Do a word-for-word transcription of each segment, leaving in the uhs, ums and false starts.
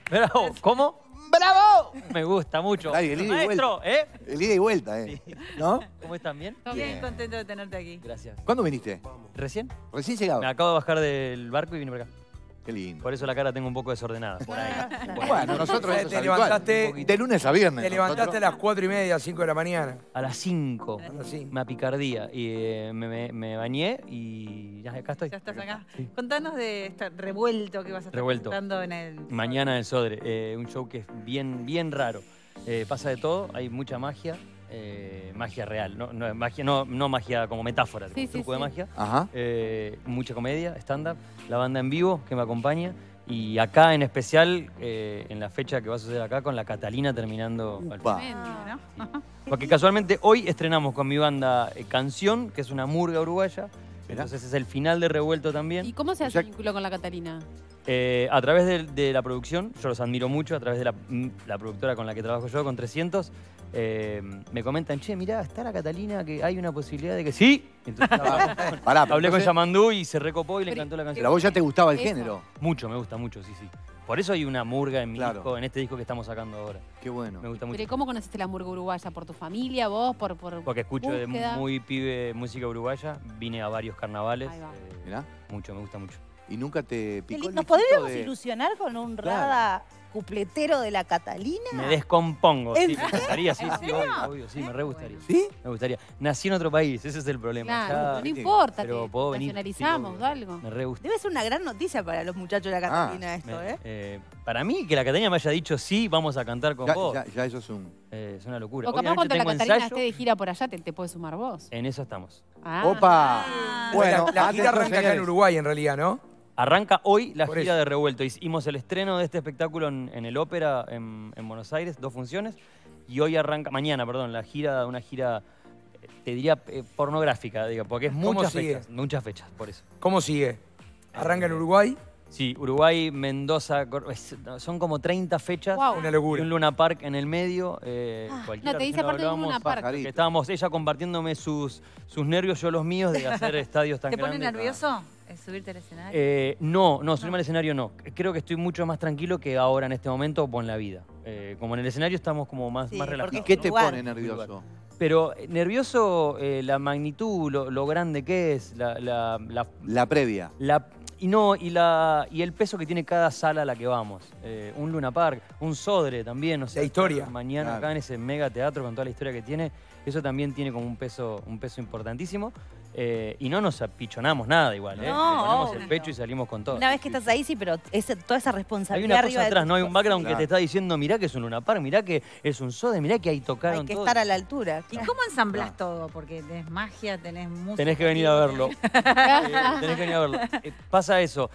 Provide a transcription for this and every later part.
Bravo. ¿Cómo? ¡Bravo! Me gusta mucho. Ay, el ida y Maestro, vuelta. ¿eh? El ida y vuelta, ¿eh? Sí. ¿No? ¿Cómo están? ¿Bien? Estoy bien contento de tenerte aquí. Gracias. ¿Cuándo viniste? ¿Recién? Recién llegado. Me acabo de bajar del barco y vine para acá. Qué lindo. Por eso la cara tengo un poco desordenada. Por ahí. Por Bueno, ahí. nosotros eso Te es habitual. levantaste- De lunes a viernes. Te levantaste nosotros. a las cuatro y media, cinco de la mañana. A las cinco. Así. Una picardía. Y eh, me, me- me bañé y ya acá estoy. Ya estás acá. Sí. Contanos de este revuelto que vas a estar Revuelto. presentando en el... Mañana en el Sodre. Eh, un show que es bien, bien raro. Eh, pasa de todo, hay mucha magia. eh, magia real, no, no, magia, no, no magia como metáfora, como Sí, sí, truco de sí. magia. Ajá. Eh, mucha comedia, stand-up, la banda en vivo que me acompaña. Y acá en especial, eh, en la fecha que va a suceder acá, con la Catalina terminando al Upa. final. Tremendo, ¿no? Sí. Porque casualmente hoy estrenamos con mi banda eh, Canción, que es una murga uruguaya. Mirá. Entonces es el final de Revuelto también. ¿Y cómo se O hace sea- el vínculo con la Catalina? Eh, a través de, de la producción, yo los admiro mucho, a través de la, mm, la productora con la que trabajo yo, con trescientos, eh, me comentan, che, mirá, está la Catalina, que hay una posibilidad de que sí. Entonces, estaba- Pará, hablé con entonces, Yamandú y se recopó y le Pero- encantó la Pero a canción. vos ya te gustaba el Eso. género. Mucho, me gusta mucho, sí, sí. Por eso hay una murga en mi Claro. disco, en este disco que estamos sacando ahora. Qué bueno. Me gusta Pero mucho. ¿y cómo conociste la murga uruguaya? ¿Por tu familia, vos? ¿Por, por Porque escucho de búsqueda? muy pibe música uruguaya, vine a varios carnavales. Ahí va. eh, Mirá. mucho, me gusta mucho. Y nunca te Qué picó lindo. el ¿Nos bichito podríamos de- ilusionar con un Claro. rada cupletero de la Catalina? Me descompongo, ¿En sí, me gustaría, sí, ¿En sí, serio? obvio, obvio, sí, me re gustaría. ¿Sí? Me gustaría. Nací en otro país, ese es el problema. Claro, Ya no importa, pero te puedo venir, nacionalizamos sí, o obvio. algo. Me re gusta. Debe ser una gran noticia para los muchachos de la Catalina esto, Me- ¿eh? eh, para mí, que la Catalina me haya dicho sí, vamos a cantar con Ya, vos, ya, ya eso es un... eh, es una locura. O capaz Obviamente cuando la tengo Catalina ensayo, esté de gira por allá, te, te puedes sumar vos. en eso estamos. Ah. ¡Opa! Ah. Bueno, la, la gira atención, arranca acá en señores. Uruguay, en realidad, ¿no? Arranca hoy la Por gira eso. de Revuelto. Hicimos el estreno de este espectáculo en, en el Ópera en, en Buenos Aires, dos funciones. Y hoy arranca, mañana, perdón, la gira, una gira, eh, te diría, eh, pornográfica, digo, porque es ¿Cómo muchas sigue? fechas, muchas fechas, por eso. ¿Cómo sigue? ¿Arranca en Uruguay? Sí, Uruguay, Mendoza, Cor- es- son como treinta fechas. Wow. Una Y locura. un Luna Park en el medio. Eh, cualquiera, No, te dice recién lo aparte de un hablábamos, Luna Park. Pajarito. que estábamos ella compartiéndome sus, sus nervios, yo los míos, de hacer estadios tan ¿Te pone grandes. nervioso el subirte al escenario? Eh, no, no, subirme al escenario no. Creo que estoy mucho más tranquilo que ahora en este momento o en la vida. Eh, como en el escenario estamos como más, Sí, más porque relajados. ¿Qué te Lugar. pone nervioso? Pero eh, nervioso eh, la magnitud, lo, lo grande que es, la, la, la, La previa. la- y no, y la y el peso que tiene cada sala a la que vamos. Eh, un Luna Park, un Sodre también, o sea, La historia. estar mañana Claro. acá en ese mega teatro con toda la historia que tiene, eso también tiene como un peso, un peso importantísimo. Eh, y no nos apichonamos nada igual, ¿eh? No, Le ponemos obvio. el pecho y salimos con todo. Una vez que estás ahí, sí, pero es toda esa Hay responsabilidad una arriba cosa de atrás, tus ¿no? Hay un background Claro. que te está diciendo, mirá que es un Luna Park, mirá que es un Sodre, mirá que ahí tocaron Hay que todo. estar a la altura. ¿Y claro. cómo ensamblás todo? Porque tenés magia, tenés música. Tenés que venir a verlo. Eh, tenés que venir a verlo. Eh, pasa eso.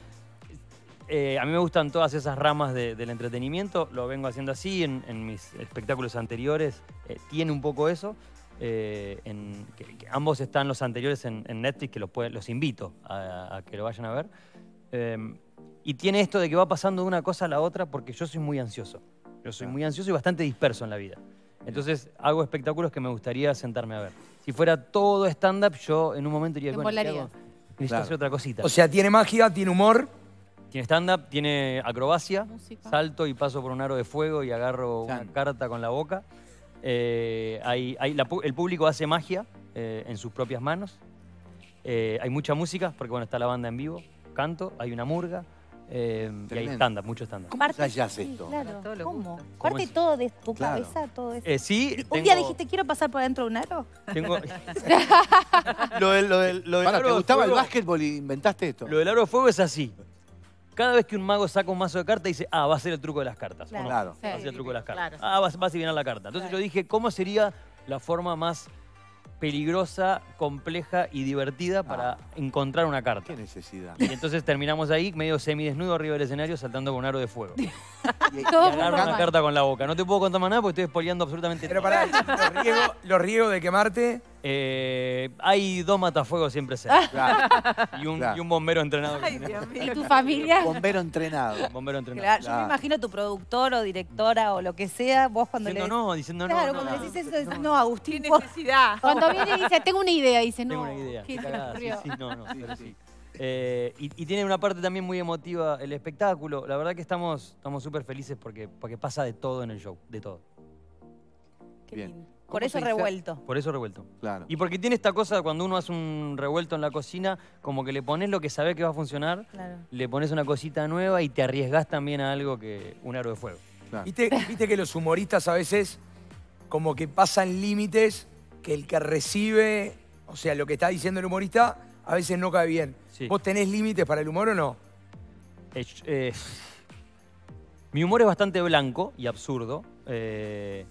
Eh, a mí me gustan todas esas ramas de- del entretenimiento. Lo vengo haciendo así en, en mis espectáculos anteriores. Eh, tiene un poco eso. Eh, en- que- que ambos están los anteriores en, en Netflix, que los, pueden- los invito a, a que lo vayan a ver. Eh, y tiene esto de que va pasando de una cosa a la otra porque yo soy muy ansioso. Yo soy muy ansioso y bastante disperso en la vida. Entonces hago espectáculos que me gustaría sentarme a ver. Si fuera todo stand-up, yo en un momento diría, Te bueno, ¿qué embolarías. hago? Necesito Claro. hacer otra cosita. O sea, tiene magia, tiene humor. Tiene stand-up, tiene acrobacia, Música. salto y paso por un aro de fuego y agarro Chan. una carta con la boca. Eh, hay, hay la pu- el público hace magia eh, en sus propias manos. Eh, hay mucha música, porque bueno, está la banda en vivo, canto, hay una murga eh, y hay Tremendo. stand-up, mucho stand-up. ¿Cómo Parte- ensayás sí, esto? Claro. A todos les ¿Cómo? gusta. ¿Cómo Parte es? todo de tu Claro. cabeza, todo eso. Eh, sí, Un tengo- día dijiste, quiero pasar por adentro de un aro. tengo- lo, del, lo, del, lo del Para, aro ¿te de gustaba el fuego- básquetbol y inventaste esto? Lo del aro de fuego es así. Cada vez que un mago saca un mazo de cartas, dice, ah, va a ser el truco de las cartas. ¿o Claro. no? Claro. Va a ser el truco de las cartas. Claro. Ah, va, va a adivinar la carta. Entonces Claro. yo dije, ¿cómo sería la forma más peligrosa, compleja y divertida para encontrar una carta? ¿Qué necesidad? Y entonces terminamos ahí, medio semidesnudo arriba del escenario, saltando con un aro de fuego. Y Y- Todo agarro una normal. carta con la boca. No te puedo contar más nada porque estoy spoileando absolutamente Pero todo. pará, los riesgos, los riesgos de quemarte. Eh, hay dos matafuegos siempre cerca. Claro. Y un, Claro. y un bombero entrenado. Ay, Dios mío. ¿Y tu familia? Bombero entrenado. Un bombero entrenado. Claro, yo Claro. me imagino tu productor o directora o lo que sea, vos cuando Diciendo le no, diciendo no. Claro, no, cuando no. le decís eso, decís, no, Agustín, Qué vos- necesidad. Cuando viene y dice, tengo una idea, dice, no. Tengo una idea. ¿qué qué se cagada, ocurrió? sí, sí, no, no, pero sí. Eh, y, y tiene una parte también muy emotiva el espectáculo. La verdad que estamos estamos súper felices porque, porque pasa de todo en el show, de todo. Qué Bien. lindo. ¿Cómo Por eso se dice? revuelto. Por eso revuelto. Claro. Y porque tiene esta cosa, cuando uno hace un revuelto en la cocina, como que le pones lo que sabe que va a funcionar, Claro. le pones una cosita nueva y te arriesgás también a algo que un aro de fuego. Claro. ¿Viste, viste que los humoristas a veces como que pasan límites que el que recibe, o sea, lo que está diciendo el humorista, a veces no cae bien. Sí. ¿Vos tenés límites para el humor o no? Eh, eh, mi humor es bastante blanco y absurdo. Eh,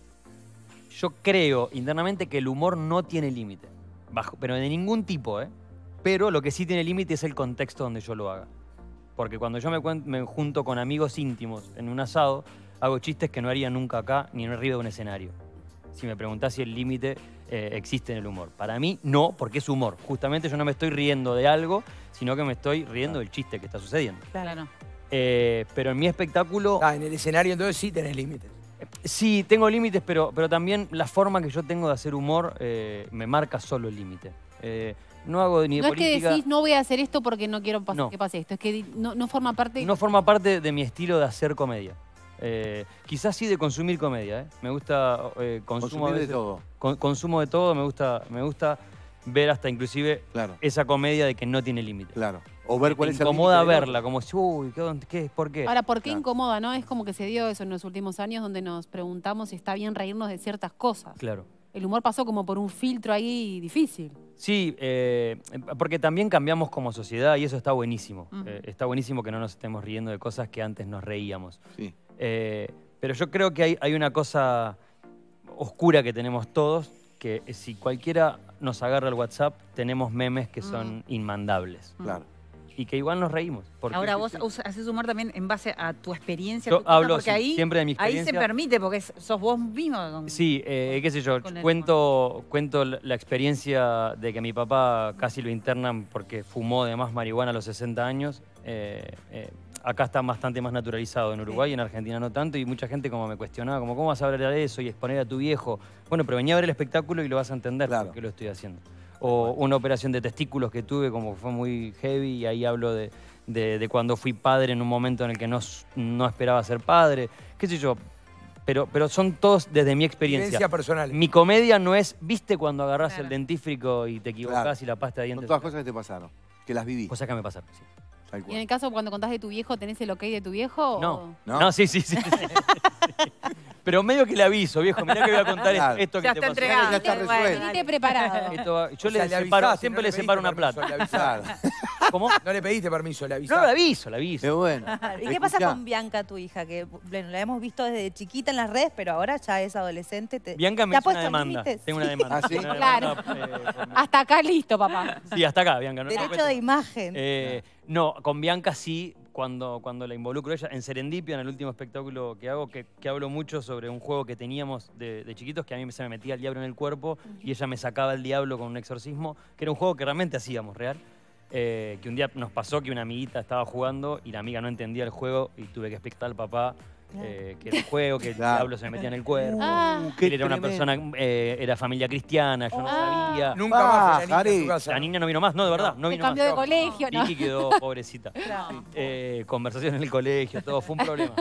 yo creo internamente que el humor no tiene límite, bajo- pero de ningún tipo, ¿eh? Pero lo que sí tiene límite es el contexto donde yo lo haga. Porque cuando yo me, cuen- me junto con amigos íntimos en un asado, hago chistes que no haría nunca acá ni en arriba de un escenario. Si me preguntás si el límite eh, existe en el humor. Para mí, no, porque es humor. Justamente yo no me estoy riendo de algo, sino que me estoy riendo del chiste que está sucediendo. Claro. Eh, pero en mi espectáculo, Ah, en el escenario entonces sí tenés límites. sí, tengo límites, pero, pero también la forma que yo tengo de hacer humor eh, me marca solo el límite. Eh, no hago ni de No es que política, decís, no voy a hacer esto porque no quiero pas- No. que pase esto. Es que di- no, no forma parte... no forma parte de mi estilo de hacer comedia. Eh, quizás sí de consumir comedia, ¿eh? Me gusta, eh, consumo a Consumir de veces- todo. con- consumo de todo, me gusta, me gusta ver hasta inclusive Claro, esa comedia de que no tiene límite. claro. O ver Me cuál es el incomoda límite del verla, como si, uy, ¿qué, dónde- qué, ¿por qué? Ahora, ¿por qué Claro. incomoda, no? Es como que se dio eso en los últimos años donde nos preguntamos si está bien reírnos de ciertas cosas. Claro. El humor pasó como por un filtro ahí difícil. Sí, eh, porque también cambiamos como sociedad y eso está buenísimo. Ujú. Eh, está buenísimo que no nos estemos riendo de cosas que antes nos reíamos. Sí. Eh, pero yo creo que hay, hay una cosa oscura que tenemos todos, que si cualquiera nos agarra el WhatsApp, tenemos memes que son inmandables. Claro. Y que igual nos reímos. porque- Ahora vos us- haces humor también en base a tu experiencia. Yo tu cosa, hablo porque sí, ahí, siempre de mi ahí se experiencia. permite, porque es- sos vos mismo. con- Sí, eh, qué sé yo, con el cuento, cuento la la experiencia de que mi papá casi lo internan porque fumó de más marihuana a los sesenta años. Eh, eh, acá está bastante más naturalizado en Uruguay, en Argentina no tanto, y mucha gente como me cuestionaba, como, ¿cómo vas a hablar de eso y exponer a tu viejo? Bueno, pero venía a ver el espectáculo y lo vas a entender Claro. por qué lo estoy haciendo. O una operación de testículos que tuve, como que fue muy heavy, y ahí hablo de, de- de cuando fui padre en un momento en el que no, s- no esperaba ser padre, qué sé yo. Pero, pero son todos desde mi experiencia. Vivencia personal. Mi comedia no es, ¿viste cuando agarrás Claro. el dentífrico y te equivocás Claro. y la pasta de Son dientes? todas cosas que te pasaron, que las viví. Cosas que me pasaron, sí. Tal Y en cual. el caso cuando contás de tu viejo, ¿tenés el ok de tu viejo? No. o- ¿No? ¿No? sí, sí, sí. Pero medio que le aviso, viejo, mirá que voy a contar Claro. esto que Ya te está pasó. entregado. Ya está Bueno, resuelto. Venite preparado. Esto va- yo O le sea, le separo, avisás, siempre no le pediste separo una permiso, plata. le avisás. Claro. ¿Cómo? No le pediste permiso, le avisás. No, le aviso, le aviso. Qué bueno. ¿Y qué pasa Escuchá, con Bianca, tu hija? Que bueno, la hemos visto desde chiquita en las redes, pero ahora ya es adolescente. Te, Bianca me ¿te ha hizo una puesto demanda. límites? Tengo una demanda. ¿Ah, sí? Tengo una Claro. demanda, eh, con- Hasta acá listo, papá. Sí, hasta acá, Bianca. No, no Derecho cuento. de imagen. Eh, no, con Bianca sí, cuando, cuando la involucro ella, en Serendipia, en el último espectáculo que hago, que, que hablo mucho sobre un juego que teníamos de, de chiquitos, que a mí se me metía el diablo en el cuerpo y ella me sacaba el diablo con un exorcismo, que era un juego que realmente hacíamos, real. Eh, que un día nos pasó que una amiguita estaba jugando y la amiga no entendía el juego y tuve que explicar al papá eh, que era un juego, que el Claro. diablo se me metía en el cuerpo. Ah, que él era una tremendo. persona, eh, era familia cristiana, yo no Ah. sabía. Nunca más fue la niña en Pajarito. tu casa. La niña no vino más, no, de verdad, no se vino cambió más. de colegio, ¿no? Vicky quedó pobrecita. Eh, conversación en el colegio, todo, fue un problema.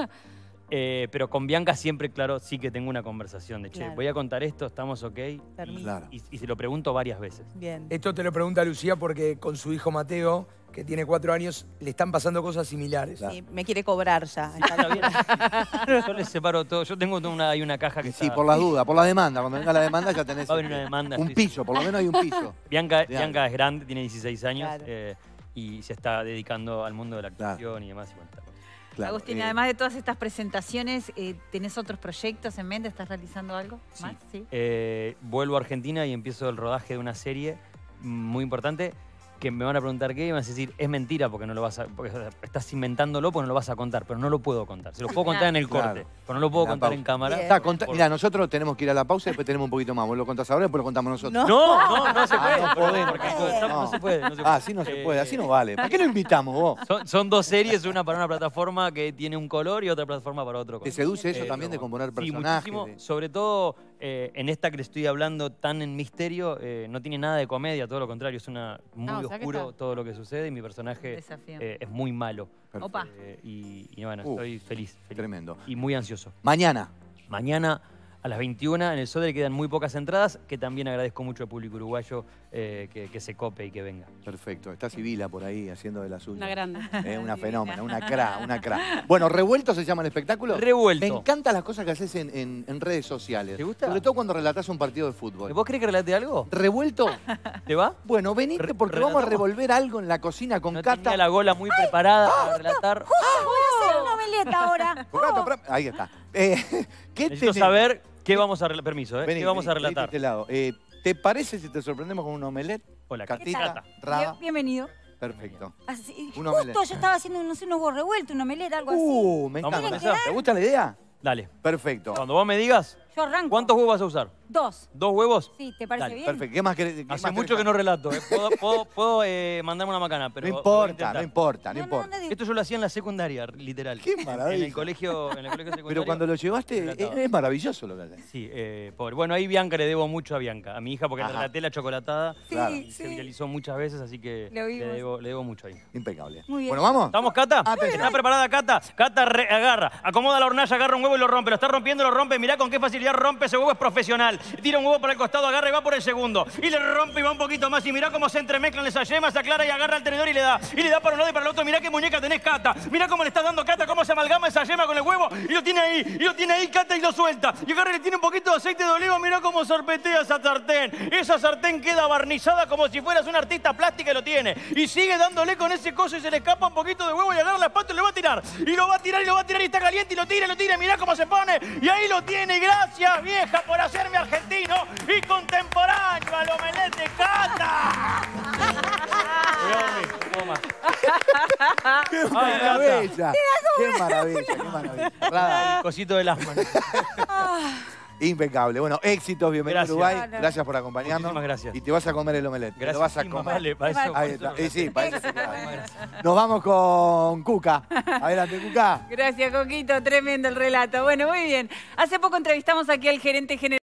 Eh, pero con Bianca siempre, claro, sí que tengo una conversación de, che, Claro. voy a contar esto, ¿estamos ok? Permiso. Claro. Y, y se lo pregunto varias veces. Bien. Esto te lo pregunta Lucía porque con su hijo Mateo, que tiene cuatro años, le están pasando cosas similares. Sí, me quiere cobrar ya. Está bien. Yo les separo todo. Yo tengo una, hay una caja que Sí, está- por las dudas, por la demanda. Cuando venga la demanda ya tenés Va a venir una demanda, un estoy- piso, por lo menos hay un piso. Bianca, Claro. Bianca es grande, tiene dieciséis años Claro. eh, y se está dedicando al mundo de la actuación y demás. Y bueno, está bueno. Claro, Agustín, eh, además de todas estas presentaciones, eh, ¿tenés otros proyectos en mente? ¿Estás realizando algo Sí. más? Sí. Eh, vuelvo a Argentina y empiezo el rodaje de una serie muy importante que me van a preguntar qué y me van a decir, es mentira porque no lo vas a, porque estás inventándolo porque no lo vas a contar, pero no lo puedo contar. Se lo puedo contar en el Claro. corte, pero no lo puedo En la contar pausa. en cámara. Bien. Está, conta- Por- Mirá, nosotros tenemos que ir a la pausa y después tenemos un poquito más. Vos lo contás ahora y después lo contamos nosotros. No. No, no, no se Ah, puede. no porque- podemos. porque estamos- no. No. se puede. No se puede. Ah, así no se puede, así no Eh, vale. ¿Por qué lo invitamos vos? Son, son dos series, una para una plataforma que tiene un color y otra plataforma para otro ¿Te color. seduce eso Eh, también de pero componer sí, personajes? muchísimo. de- Sobre todo eh, en esta que le estoy hablando tan en misterio, eh, no tiene nada de comedia, todo lo contrario, es una muy Ah, o sea que oscuro está- todo lo que sucede y mi personaje Desafío. eh, es muy malo. Perfecto. Opa. Eh, y, y bueno, Uh, estoy feliz, feliz. Tremendo. Y muy ansioso. Mañana. Mañana a las veintiuna en el Sodre quedan muy pocas entradas, que también agradezco mucho al público uruguayo eh, que, que se cope y que venga. Perfecto. Está Sibila por ahí haciendo de la suya. Una grande. Eh, una fenómena, una cra, una cra. Bueno, ¿Revuelto se llama el espectáculo? Revuelto. Me encantan las cosas que haces en, en- en redes sociales. ¿Te gusta? Sobre todo cuando relatás un partido de fútbol. ¿Vos crees que relate algo? ¿Revuelto? ¿Te va? Bueno, venite Re- porque vamos a relatamos. revolver algo en la cocina con No Cata. tenía la gola muy preparada para relatar. Voy a hacer una omeleta ahora. Con Cata, pra- ahí está. Eh, ¿qué Necesito tenés? saber qué vamos a relatar. Permiso, ¿eh? Vení, ¿Qué vamos vení, a venite a relatar? este lado. Eh, ¿Te parece si te sorprendemos con un omelette? Hola, Catita, Cata. Raba. Bien- bienvenido. Perfecto. Así- Un justo omelette. yo estaba haciendo, no sé, unos huevos revueltos, una omeleta, algo así. Uh, me Vamos encanta. con esa. ¿Te gusta la idea? Dale. Perfecto. Cuando vos me digas, Yo arranco. ¿cuántos huevos vas a usar? Dos. ¿Dos huevos? Sí, ¿te parece Dale, bien? Perfecto. ¿Qué más querés? qué Hace más mucho querés? que no relato. ¿eh? Puedo, puedo- puedo, eh, mandarme una macana, pero No voy a importa, intentar. no importa, no No, no, importa. no digo- Esto yo lo hacía en la secundaria, literal. Qué maravilla. En el colegio, en el colegio secundario. Pero cuando lo llevaste, es, relataba. es maravilloso lo que haces. Sí, eh, pobre. Bueno, ahí Bianca le debo mucho a Bianca, a mi hija, porque le Ajá. relaté la chocolatada Sí, Claro. y se sí. viralizó muchas veces, así que Lo le vimos. debo, le debo mucho ahí. Impecable. Muy bien. Bueno, ¿vamos? ¿Estamos, Cata? Atención. ¿Está preparada, Cata? Cata re- agarra, acomoda la hornalla, agarra un huevo y lo rompe. Lo está rompiendo, lo rompe. Mirá con qué facilidad rompe. Ese huevo es profesional. Tira un huevo para el costado, agarra y va por el segundo. Y le rompe y va un poquito más. Y mirá cómo se entremezclan esas yemas, se aclara y agarra el tenedor y le da. Y le da para un lado y para el otro. Mirá qué muñeca tenés, Cata. Mirá cómo le estás dando, Cata, cómo se amalgama esa yema con el huevo. Y lo tiene ahí, y lo tiene ahí, Cata, y lo suelta. Y agarra y le tiene un poquito de aceite de oliva. Mirá cómo sorpetea esa sartén. Esa sartén queda barnizada como si fueras un artista plástica y lo tiene. Y sigue dándole con ese coso y se le escapa un poquito de huevo y agarra la espátula y lo va a tirar. Y lo va a tirar y lo va a tirar y está caliente y lo tira y lo tira. Y mirá cómo se pone. Y ahí lo tiene. Y gracias, vieja, por hacerme argentino y contemporáneo al omelette de Cata. Voy a dormir, no puedo más. ¡Qué Ay, maravilla! ¡Qué maravilla, qué maravilla! Rada, El cosito del asma. impecable. Bueno, éxitos, bienvenido Gracias. a Uruguay. Hola. Gracias por acompañarnos. Muchísimas gracias. Y te vas a comer el omelette. Te lo vas a sí, comer. vale, para eso- para Ahí eso está. lo Y sí, para eso Éxito. se queda. Nos vamos con Cuca. Adelante, Cuca. Gracias, Coquito. Tremendo el relato. Bueno, muy bien. Hace poco entrevistamos aquí al gerente general